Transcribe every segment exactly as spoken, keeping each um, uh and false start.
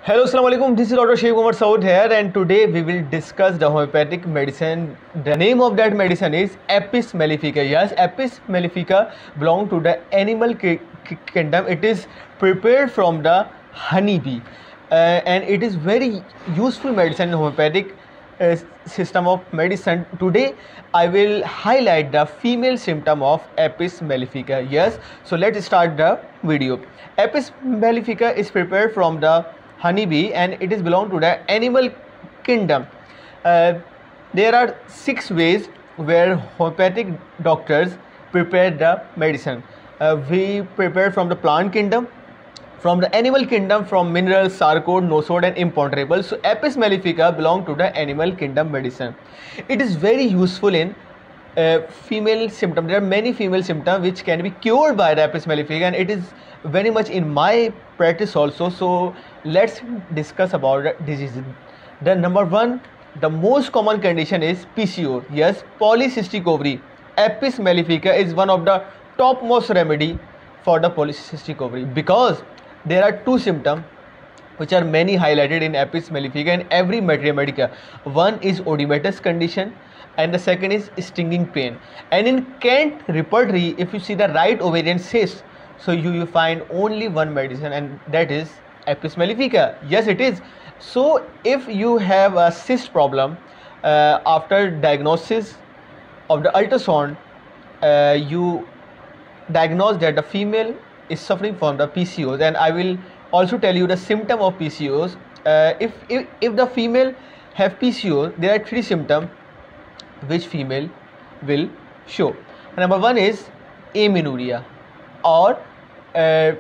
Hello, Assalamu alaikum. This is Doctor Sheikh Umar Saud here, and today we will discuss the homeopathic medicine. The name of that medicine is Apis mellifica. Yes, Apis mellifica belong to the animal ki ki kingdom. It is prepared from the honeybee, uh, and it is very useful medicine in homeopathic uh, system of medicine. Today I will highlight the female symptom of Apis mellifica. Yes, so let's start the video. Apis mellifica is prepared from the honeybee and it is belong to the animal kingdom. Uh, there are six ways where homeopathic doctors prepare the medicine. Uh, we prepare from the plant kingdom, from the animal kingdom, from minerals, sarcode, nosode and imponderable. So Apis mellifica belong to the animal kingdom medicine. It is very useful in uh, female symptom. There are many female symptoms which can be cured by the Apis mellifica, and it is very much in my practice also. So let's discuss about the disease. The number one, the most common condition is P C O. Yes, polycystic ovary. Apis mellifica is one of the topmost remedy for the polycystic ovary, because there are two symptoms which are many highlighted in Apis mellifica in every materia medica. One is oedematous condition and the second is stinging pain. And in Kent repertory, if you see the right ovarian cyst, so you, you find only one medicine, and that is Apis mellifica. Yes, it is. So if you have a cyst problem, uh, after diagnosis of the ultrasound, uh, you diagnose that the female is suffering from the P C Os, and I will also tell you the symptom of P C Os. Uh, if, if, if the female have P C O, there are three symptoms which female will show. Number one is amenorrhea, or uh,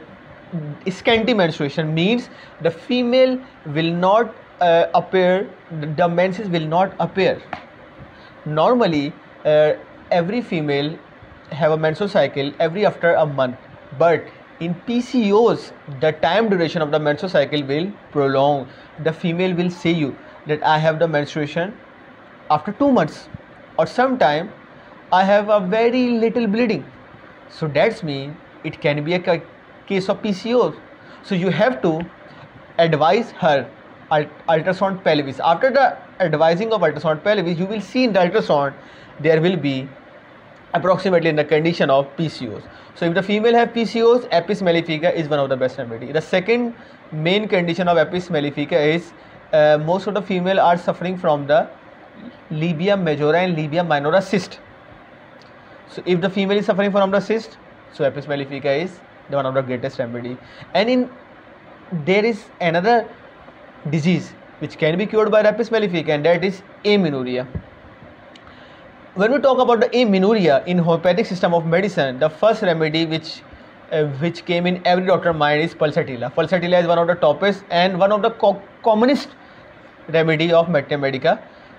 scanty menstruation, means the female will not uh, appear, the menses will not appear. Normally uh, every female have a menstrual cycle every after a month, but in P C Os the time duration of the menstrual cycle will prolong. The female will say you that I have the menstruation after two months, or sometime I have a very little bleeding. So that's mean it can be a case of P C O. So you have to advise her ultrasound pelvis. After the advising of ultrasound pelvis, you will see in the ultrasound there will be approximately in the condition of P C Os. So if the female have P C Os, Apis mellifica is one of the best remedy. The second main condition of Apis mellifica is uh, most of the female are suffering from the labia majora and labia minora cyst. So if the female is suffering from the cyst, so Apis mellifica is the one of the greatest remedy. And in there is another disease which can be cured by Apis mellifica, and that is amenorrhea. When we talk about the amenorrhea in homeopathic system of medicine, the first remedy which uh, which came in every doctor's mind is pulsatilla. Pulsatilla is one of the toppest and one of the co commonest remedy of materia medica.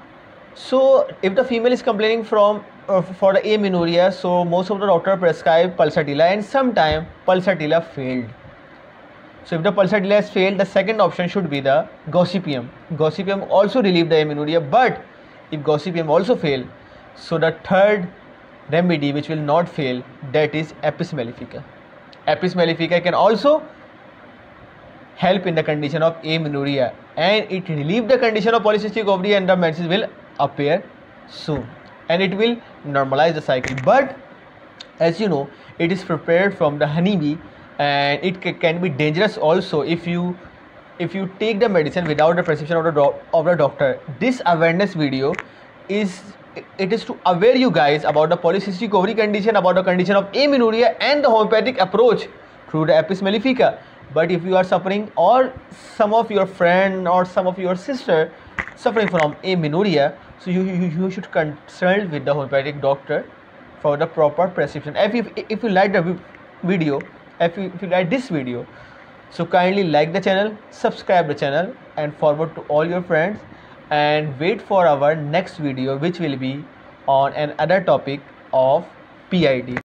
So if the female is complaining from uh, for the amenorrhea, so most of the doctor prescribe pulsatilla, and sometime pulsatilla failed. So if the pulsatilla has failed, the second option should be the gossypium. Gossypium also relieve the amenorrhea, but if gossypium also fail, so the third remedy which will not fail, that is Apis mellifica. Apis mellifica can also help in the condition of amenorrhea, and it relieve the condition of polycystic ovary, and the menses will appear soon, and it will normalize the cycle. But as you know, it is prepared from the honeybee, and it can be dangerous also if you if you take the medicine without the prescription of the, do of the doctor. This awareness video is it is to aware you guys about the polycystic ovary condition, about the condition of amenorrhea, and the homeopathic approach through the Apis mellifica. But if you are suffering, or some of your friend or some of your sister suffering from amenorrhea, so you, you, you should consult with the homeopathic doctor for the proper prescription. If you, if you like the video, if you, if you like this video, so kindly like the channel, subscribe the channel, and forward to all your friends, and wait for our next video which will be on another topic of P I D.